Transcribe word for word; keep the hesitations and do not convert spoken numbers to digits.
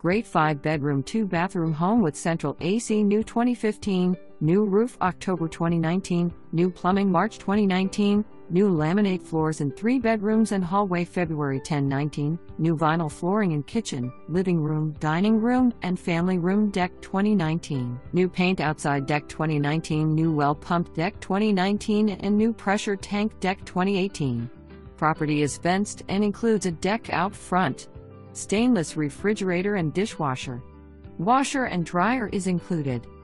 Great five bedroom two bathroom home with central A C new twenty fifteen, new roof October twenty nineteen, new plumbing March twenty nineteen, new laminate floors in three bedrooms and hallway February tenth nineteen, new vinyl flooring in kitchen, living room, dining room, and family room deck twenty nineteen, new paint outside deck twenty nineteen, new well pump deck twenty nineteen, and new pressure tank deck twenty eighteen. Property is fenced and includes a deck out front. Stainless refrigerator and dishwasher. Washer and dryer is included.